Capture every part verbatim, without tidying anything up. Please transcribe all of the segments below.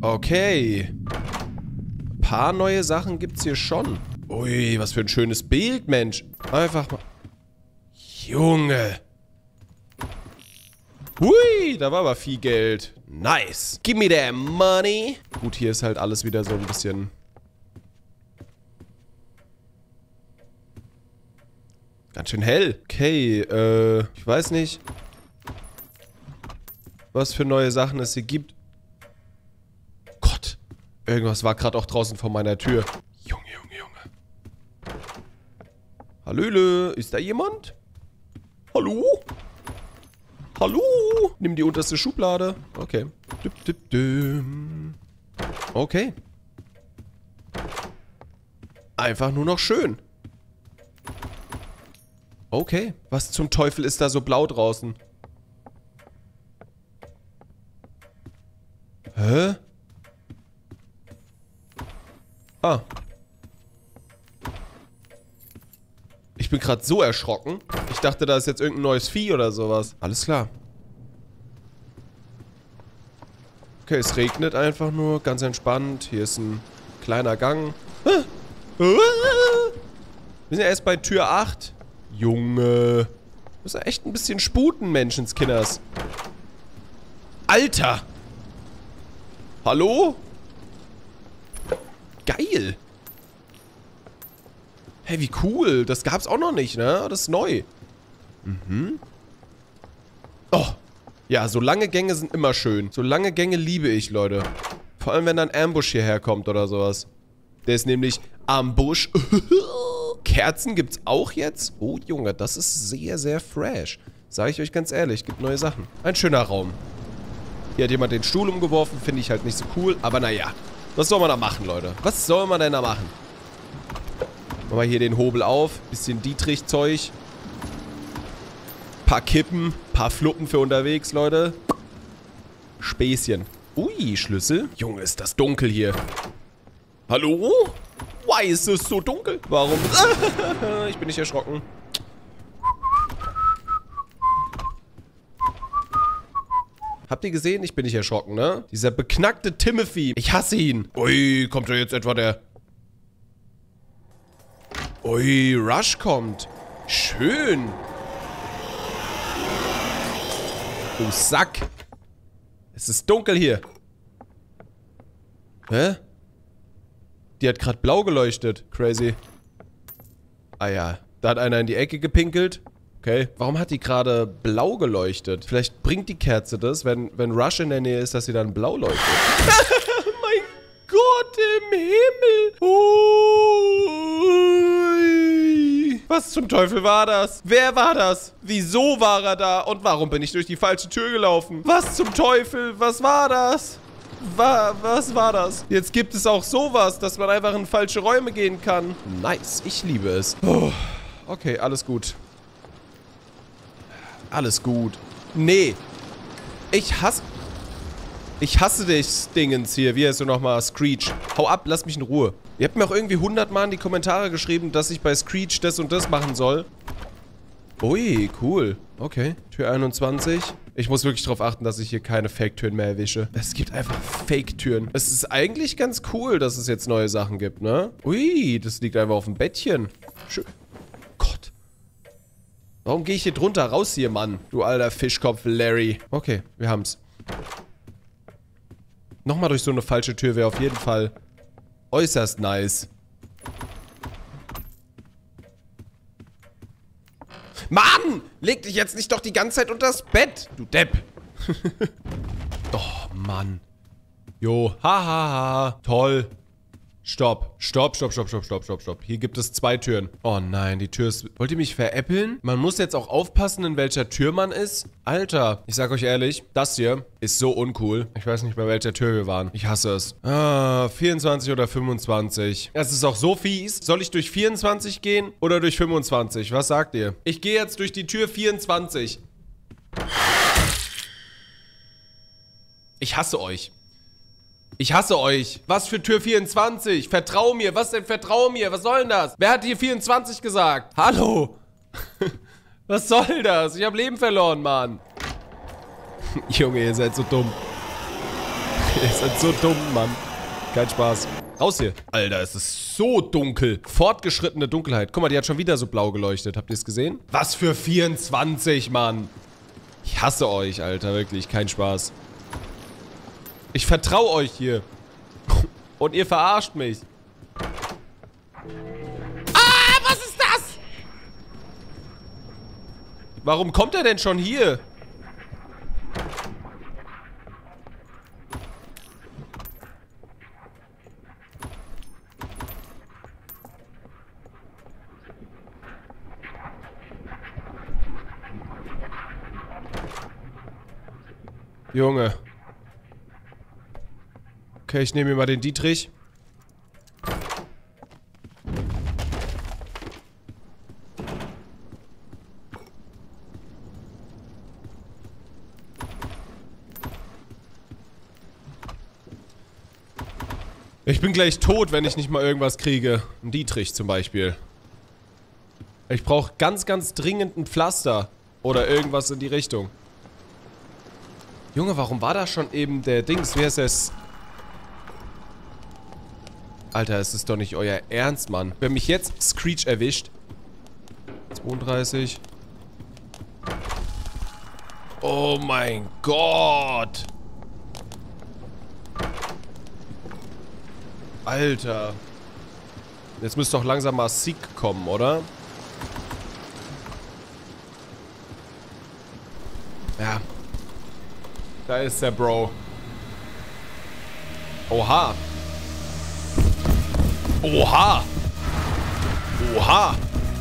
Okay. Ein paar neue Sachen gibt's hier schon. Ui, was für ein schönes Bild, Mensch. Einfach mal... Junge. Hui, da war aber viel Geld. Nice. Give me that money. Gut, hier ist halt alles wieder so ein bisschen... Ganz schön hell. Okay, äh, ich weiß nicht, was für neue Sachen es hier gibt. Gott, irgendwas war gerade auch draußen vor meiner Tür. Junge, Junge, Junge. Hallöle, ist da jemand? Hallo? Hallo? Nimm die unterste Schublade. Okay. Dip, dip, dim. Okay. Einfach nur noch schön. Okay. Was zum Teufel ist da so blau draußen? Hä? Ah. Ich bin gerade so erschrocken. Ich dachte, da ist jetzt irgendein neues Vieh oder sowas. Alles klar. Okay, es regnet einfach nur. Ganz entspannt. Hier ist ein kleiner Gang. Ah. Ah. Wir sind ja erst bei Tür acht. Junge. Muss ja echt ein bisschen sputen, Menschenskinders. Alter. Hallo? Geil. Hey, wie cool. Das gab's auch noch nicht, ne? Das ist neu. Mhm. Oh. Ja, so lange Gänge sind immer schön. So lange Gänge liebe ich, Leute. Vor allem, wenn dann Ambush hierher kommt oder sowas. Der ist nämlich Ambush. Kerzen gibt's auch jetzt? Oh, Junge, das ist sehr, sehr fresh. Sage ich euch ganz ehrlich, gibt neue Sachen. Ein schöner Raum. Hier hat jemand den Stuhl umgeworfen, finde ich halt nicht so cool. Aber naja, was soll man da machen, Leute? Was soll man denn da machen? Machen wir hier den Hobel auf. Bisschen Dietrich-Zeug. Paar Kippen. Paar Fluppen für unterwegs, Leute. Späßchen. Ui, Schlüssel. Junge, ist das dunkel hier. Hallo? Why ist es so dunkel? Warum? Ich bin nicht erschrocken. Habt ihr gesehen? Ich bin nicht erschrocken, ne? Dieser beknackte Timothy. Ich hasse ihn. Ui, kommt da jetzt etwa der... Ui, Rush kommt. Schön. Du Sack. Es ist dunkel hier. Hä? Die hat gerade blau geleuchtet. Crazy. Ah ja. Da hat einer in die Ecke gepinkelt. Okay. Warum hat die gerade blau geleuchtet? Vielleicht bringt die Kerze das, wenn, wenn Rush in der Nähe ist, dass sie dann blau leuchtet. Mein Gott im Himmel. Ui. Was zum Teufel war das? Wer war das? Wieso war er da? Und warum bin ich durch die falsche Tür gelaufen? Was zum Teufel? Was war das? Wa- was war das? Jetzt gibt es auch sowas, dass man einfach in falsche Räume gehen kann. Nice, ich liebe es. Oh, okay, alles gut. Alles gut. Nee. Ich hasse... Ich hasse dich, Dingens hier. Wie heißt du nochmal? Screech. Hau ab, lass mich in Ruhe. Ihr habt mir auch irgendwie hundertmal in die Kommentare geschrieben, dass ich bei Screech das und das machen soll. Ui, cool. Okay, Tür einundzwanzig. Ich muss wirklich darauf achten, dass ich hier keine Fake-Türen mehr erwische. Es gibt einfach Fake-Türen. Es ist eigentlich ganz cool, dass es jetzt neue Sachen gibt, ne? Ui, das liegt einfach auf dem Bettchen. Schön. Gott. Warum gehe ich hier drunter? Raus hier, Mann. Du alter Fischkopf, Larry. Okay, wir haben's. Nochmal durch so eine falsche Tür wäre auf jeden Fall äußerst nice. Mann! Leg dich jetzt nicht doch die ganze Zeit unter das Bett, du Depp. Oh, Mann. Jo, hahaha. Ha, ha. Toll. Stopp. Stopp, stopp, stopp, stopp, stopp, stopp, stopp. Hier gibt es zwei Türen. Oh nein, die Tür ist... Wollt ihr mich veräppeln? Man muss jetzt auch aufpassen, in welcher Tür man ist. Alter, ich sag euch ehrlich, das hier ist so uncool. Ich weiß nicht, bei welcher Tür wir waren. Ich hasse es. Ah, vierundzwanzig oder fünfundzwanzig. Es ist auch so fies. Soll ich durch vierundzwanzig gehen oder durch fünfundzwanzig? Was sagt ihr? Ich gehe jetzt durch die Tür vierundzwanzig. Ich hasse euch. Ich hasse euch. Was für Tür vierundzwanzig? Vertrau mir. Was denn vertrau mir? Was soll denn das? Wer hat hier vierundzwanzig gesagt? Hallo? Was soll das? Ich habe Leben verloren, Mann. Junge, ihr seid so dumm. Ihr seid so dumm, Mann. Kein Spaß. Raus hier. Alter, es ist so dunkel. Fortgeschrittene Dunkelheit. Guck mal, die hat schon wieder so blau geleuchtet. Habt ihr es gesehen? Was für vierundzwanzig, Mann. Ich hasse euch, Alter. Wirklich, kein Spaß. Ich vertraue euch hier. Und ihr verarscht mich. Ah, was ist das? Warum kommt er denn schon hier? Junge. Okay, ich nehme mir mal den Dietrich. Ich bin gleich tot, wenn ich nicht mal irgendwas kriege. Ein Dietrich zum Beispiel. Ich brauche ganz, ganz dringend ein Pflaster. Oder irgendwas in die Richtung. Junge, warum war da schon eben der Dings? Wer ist es? Alter, es ist doch nicht euer Ernst, Mann. Wenn mich jetzt Screech erwischt. zweiunddreißig. Oh mein Gott. Alter. Jetzt müsste doch langsam mal Sieg kommen, oder? Ja. Da ist der Bro. Oha. Oha. Oha.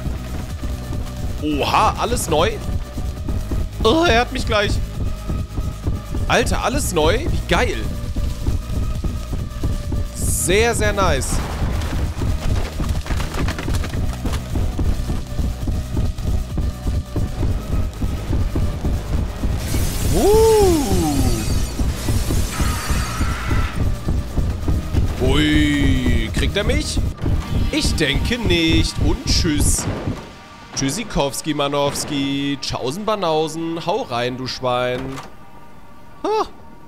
Oha, alles neu? Oh, er hat mich gleich. Alter, alles neu? Wie geil. Sehr, sehr nice. Ui, kriegt er mich? Ich denke nicht. Und tschüss. Tschüssikowski, Manowski. Tschaußen, Banausen. Hau rein, du Schwein. Ah.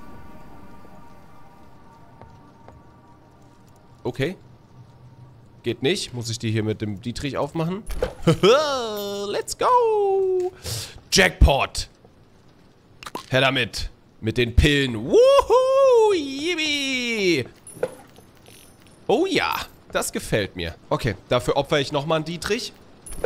Okay. Geht nicht. Muss ich die hier mit dem Dietrich aufmachen? Let's go. Jackpot. Her damit. Mit den Pillen. Wuhu. Yippie. Oh ja. Das gefällt mir. Okay. Dafür opfere ich nochmal einen Dietrich.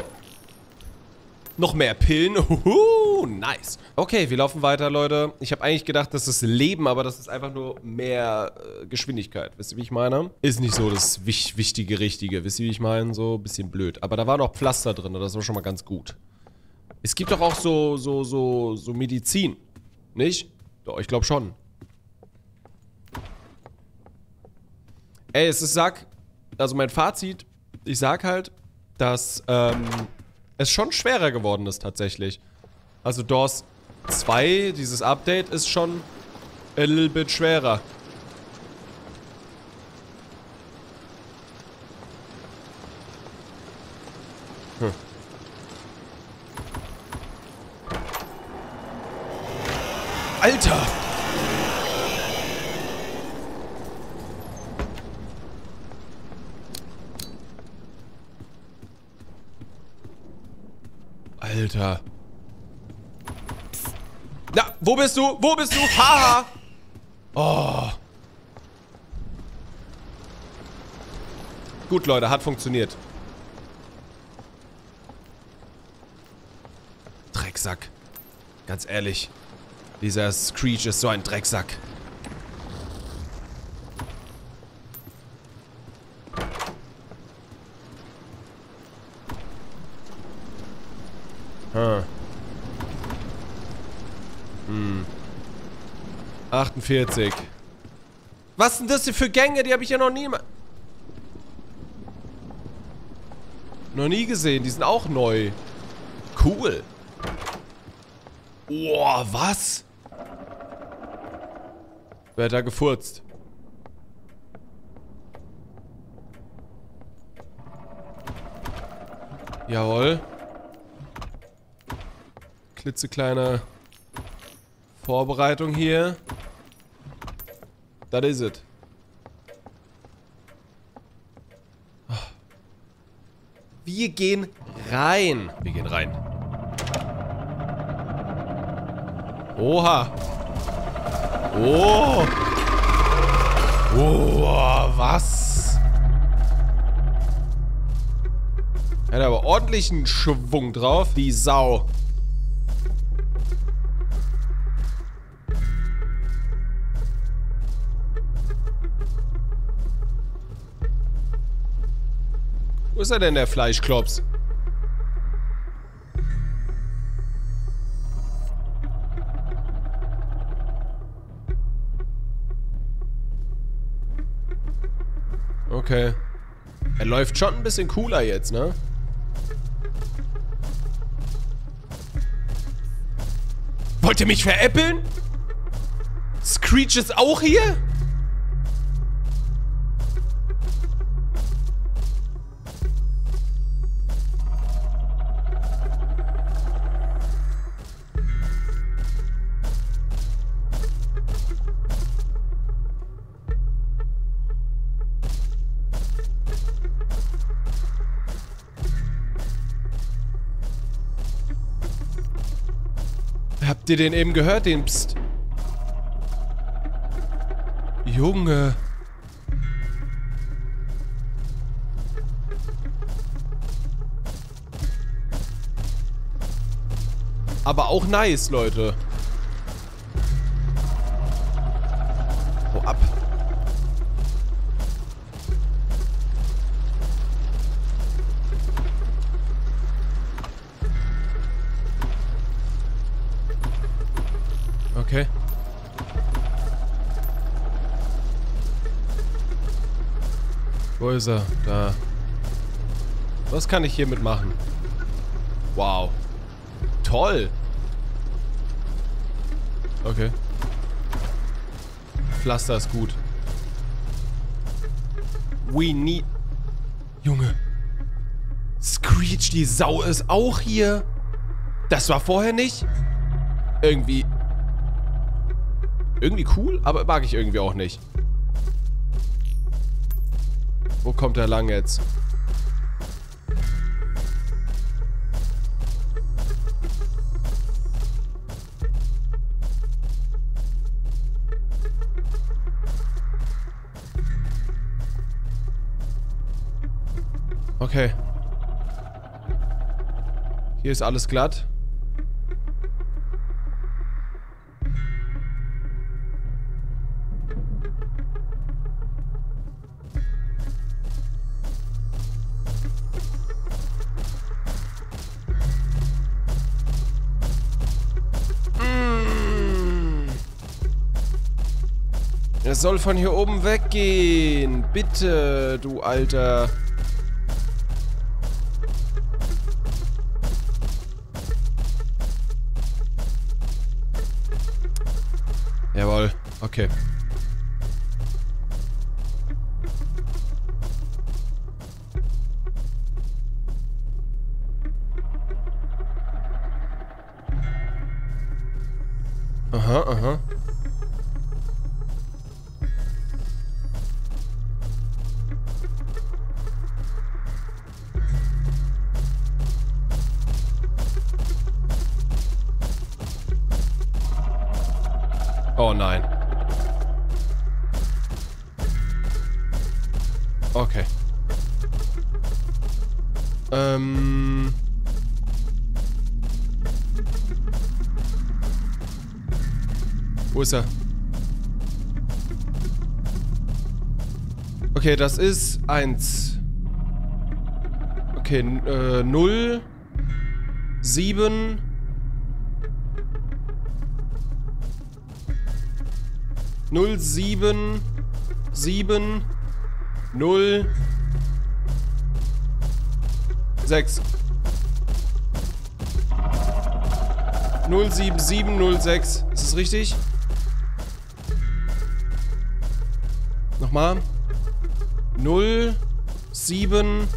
Noch mehr Pillen. Uhu, nice. Okay, wir laufen weiter, Leute. Ich habe eigentlich gedacht, das ist Leben, aber das ist einfach nur mehr äh, Geschwindigkeit. Wisst ihr, wie ich meine? Ist nicht so das wich wichtige, richtige. Wisst ihr, wie ich meine? So ein bisschen blöd. Aber da war noch Pflaster drin. Das war schon mal ganz gut. Es gibt doch auch so, so, so, so Medizin. Nicht? Doch, ich glaube schon. Ey, es ist, sag... Also mein Fazit, ich sag halt, dass, ähm... es schon schwerer geworden ist, tatsächlich. Also D O S zwei, dieses Update, ist schon a little bit schwerer. Hm. Alter! Alter. Na, wo bist du? Wo bist du? Haha! Oh. Gut, Leute, hat funktioniert. Drecksack. Ganz ehrlich. Dieser Screech ist so ein Drecksack. Hm. Hm. achtundvierzig. Was sind das denn für Gänge? Die habe ich ja noch nie... Noch nie gesehen. Die sind auch neu. Cool. Boah, was? Wer hat da gefurzt? Jawohl. Klitzekleine Vorbereitung hier. Das ist es. Wir gehen rein. Wir gehen rein. Oha. Oh. Oh, was? Er hat aber ordentlichen Schwung drauf. Die Sau. Wo ist er denn, der Fleischklops? Okay. Er läuft schon ein bisschen cooler jetzt, ne? Wollt ihr mich veräppeln? Screech ist auch hier? Habt ihr den eben gehört, den Psst? Junge. Aber auch nice, Leute. Hau ab. Okay. Wo ist er? Da. Was kann ich hiermit machen? Wow. Toll. Okay. Pflaster ist gut. We need... Junge. Screech, die Sau ist auch hier. Das war vorher nicht. Irgendwie... Irgendwie cool, aber mag ich irgendwie auch nicht. Wo kommt er lang jetzt? Okay. Hier ist alles glatt. Es soll von hier oben weggehen. Bitte, du Alter. Jawohl. Okay. Aha, aha. Oh nein. Okay. Ähm... Wo ist er? Okay, das ist eins. Okay, äh, null, sieben... null, sieben, sieben, null, sechs. null, sieben, sieben, null, sechs. Ist das richtig? Nochmal. null, sieben,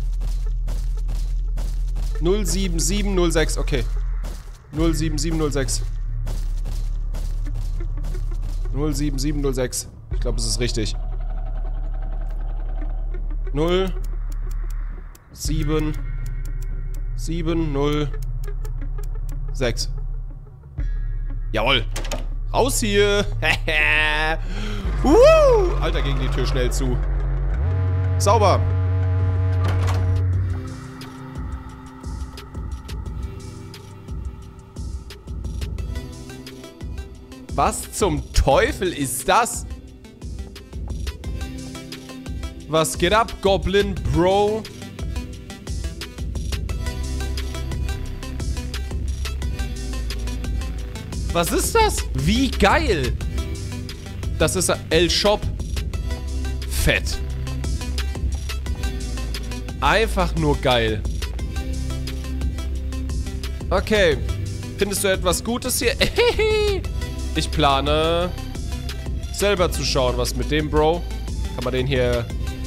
null, sieben, sieben, null, sechs. Okay. null, sieben, sieben, null, sechs. null sieben sieben null sechs. Ich glaube, es ist richtig. null. sieben. sieben, null. sechs. Jawohl. Raus hier. uh, Alter, ging die Tür schnell zu. Sauber. Was zum Teufel ist das? Was geht ab, Goblin Bro? Was ist das? Wie geil! Das ist El-Shop. Fett. Einfach nur geil. Okay. Findest du etwas Gutes hier? Ich plane selber zu schauen, was mit dem Bro. Kann man den hier...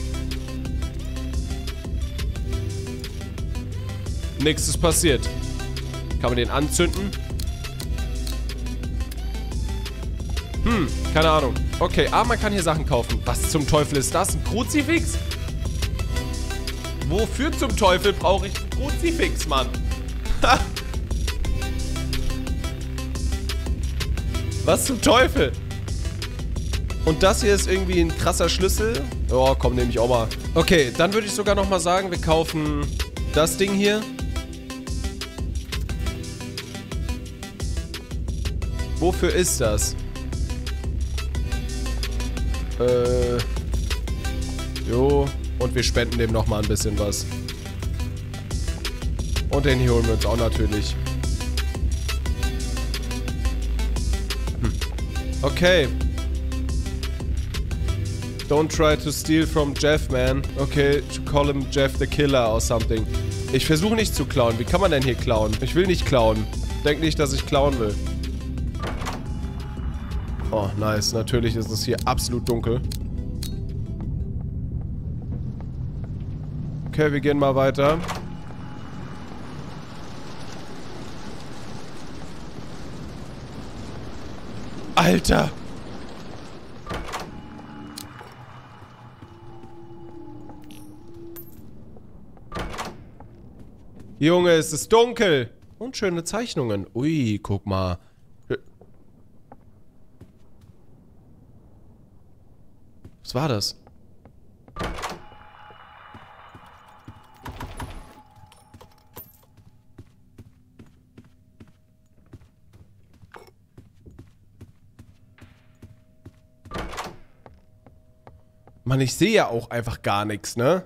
Nichts ist passiert. Kann man den anzünden? Hm, keine Ahnung. Okay, aber man kann hier Sachen kaufen. Was zum Teufel ist das? Ein Kruzifix? Wofür zum Teufel brauche ich ein Kruzifix, Mann? Ha! Was zum Teufel? Und das hier ist irgendwie ein krasser Schlüssel. Oh, komm, nehme ich auch mal. Okay, dann würde ich sogar noch mal sagen, wir kaufen das Ding hier. Wofür ist das? Äh. Jo. Und wir spenden dem noch mal ein bisschen was. Und den hier holen wir uns auch natürlich. Okay. Don't try to steal from Jeff, man. Okay, call him Jeff the Killer or something. Ich versuche nicht zu klauen. Wie kann man denn hier klauen? Ich will nicht klauen. Denk nicht, dass ich klauen will. Oh, nice. Natürlich ist es hier absolut dunkel. Okay, wir gehen mal weiter. Alter! Junge, es ist dunkel! Und schöne Zeichnungen. Ui, guck mal. Was war das? Mann, ich sehe ja auch einfach gar nichts, ne?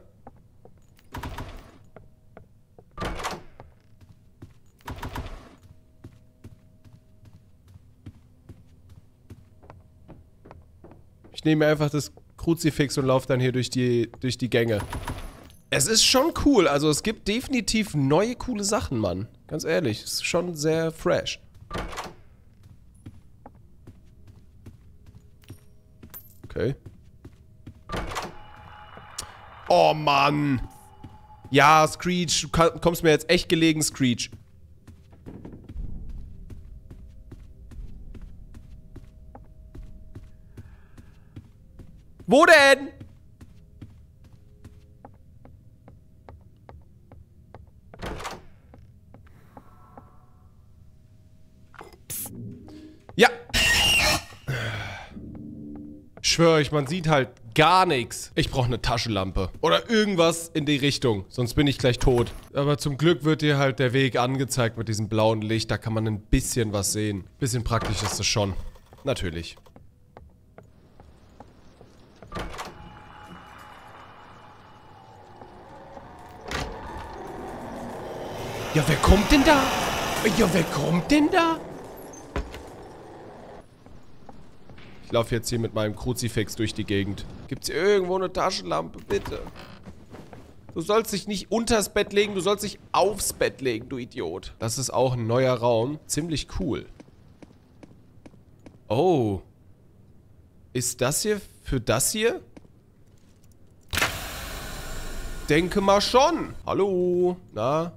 Ich nehme einfach das Kruzifix und laufe dann hier durch die, durch die Gänge. Es ist schon cool, also es gibt definitiv neue coole Sachen, Mann. Ganz ehrlich, es ist schon sehr fresh. Okay. Oh, Mann. Ja, Screech, du kommst mir jetzt echt gelegen, Screech. Wo denn? Psst. Ja. Schwör euch, man sieht halt gar nichts. Ich brauche eine Taschenlampe. Oder irgendwas in die Richtung. Sonst bin ich gleich tot. Aber zum Glück wird dir halt der Weg angezeigt mit diesem blauen Licht. Da kann man ein bisschen was sehen. Bisschen praktisch ist es schon. Natürlich. Ja, wer kommt denn da? Ja, wer kommt denn da? Ich laufe jetzt hier mit meinem Kruzifix durch die Gegend. Gibt's hier irgendwo eine Taschenlampe, bitte? Du sollst dich nicht unters Bett legen, du sollst dich aufs Bett legen, du Idiot. Das ist auch ein neuer Raum. Ziemlich cool. Oh. Ist das hier für das hier? Denke mal schon. Hallo. Na?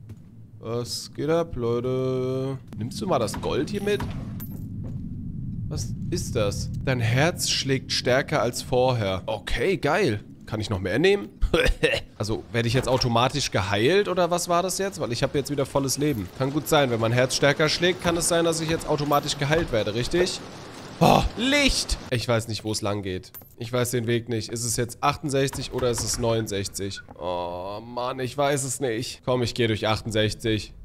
Was geht ab, Leute? Nimmst du mal das Gold hier mit? Was ist das? Dein Herz schlägt stärker als vorher. Okay, geil. Kann ich noch mehr nehmen? Also, werde ich jetzt automatisch geheilt oder was war das jetzt? Weil ich habe jetzt wieder volles Leben. Kann gut sein, wenn mein Herz stärker schlägt, kann es sein, dass ich jetzt automatisch geheilt werde, richtig? Oh, Licht! Ich weiß nicht, wo es lang geht. Ich weiß den Weg nicht. Ist es jetzt achtundsechzig oder ist es neunundsechzig? Oh, Mann, ich weiß es nicht. Komm, ich gehe durch achtundsechzig.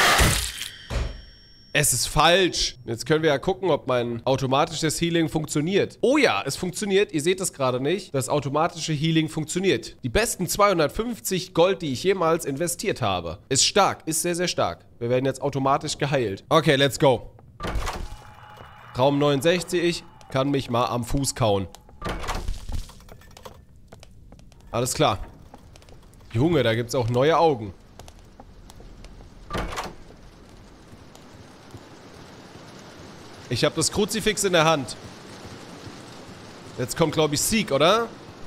Es ist falsch. Jetzt können wir ja gucken, ob mein automatisches Healing funktioniert. Oh ja, es funktioniert. Ihr seht es gerade nicht. Das automatische Healing funktioniert. Die besten zweihundertfünfzig Gold, die ich jemals investiert habe. Ist stark. Ist sehr, sehr stark. Wir werden jetzt automatisch geheilt. Okay, let's go. Raum neunundsechzig. Ich kann mich mal am Fuß kauen. Alles klar. Junge, da gibt es auch neue Augen. Ich habe das Kruzifix in der Hand. Jetzt kommt, glaube ich, Sieg, oder?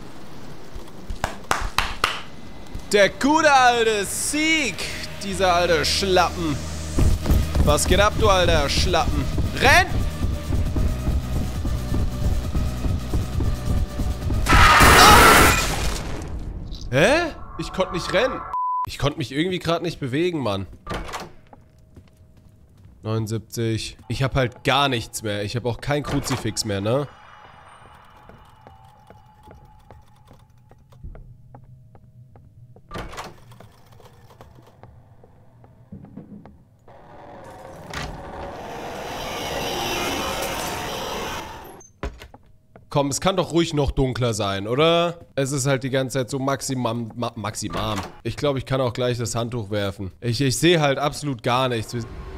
Der gute alte Sieg. Dieser alte Schlappen. Was geht ab, du alter Schlappen? Renn! Ah! Hä? Ich konnte nicht rennen. Ich konnte mich irgendwie gerade nicht bewegen, Mann. neunundsiebzig. Ich habe halt gar nichts mehr. Ich habe auch kein Kruzifix mehr, ne? Komm, es kann doch ruhig noch dunkler sein, oder? Es ist halt die ganze Zeit so maximam... Ma maximam. Ich glaube, ich kann auch gleich das Handtuch werfen. Ich, ich sehe halt absolut gar nichts.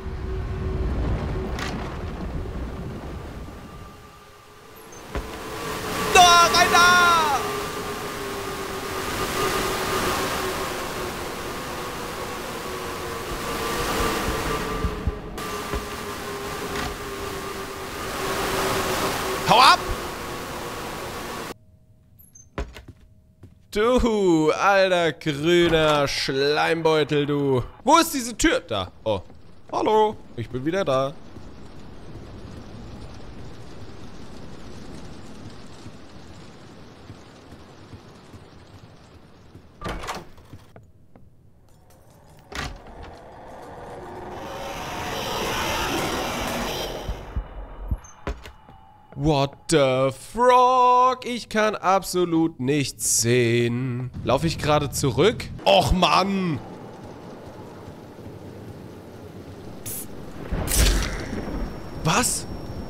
Hau ab! Du, alter grüner Schleimbeutel, du. Wo ist diese Tür? Da. Oh. Hallo, ich bin wieder da. What the frog? Ich kann absolut nichts sehen. Laufe ich gerade zurück? Och, Mann! Was?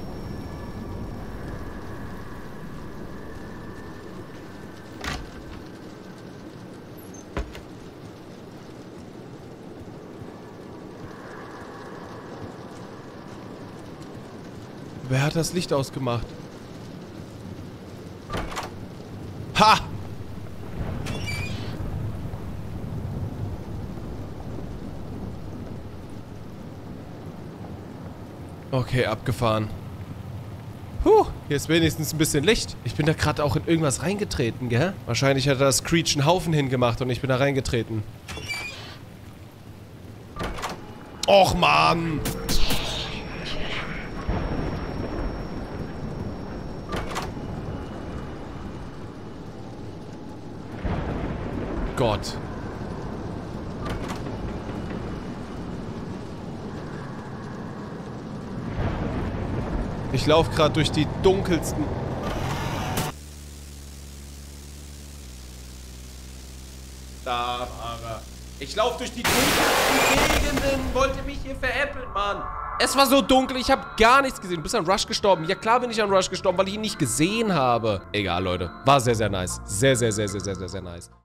Wer hat das Licht ausgemacht? Ha! Okay, abgefahren. Puh, hier ist wenigstens ein bisschen Licht. Ich bin da gerade auch in irgendwas reingetreten, gell? Wahrscheinlich hat das Screech einen Haufen hingemacht und ich bin da reingetreten. Och, Mann! Gott. Ich laufe gerade durch die dunkelsten... Da war er. Ich laufe durch die dunkelsten Gegenden. Wollte mich hier veräppeln, Mann. Es war so dunkel, ich habe gar nichts gesehen. Du bist an Rush gestorben. Ja klar bin ich an Rush gestorben, weil ich ihn nicht gesehen habe. Egal, Leute. War sehr, sehr nice. Sehr, sehr, sehr, sehr, sehr, sehr, sehr nice.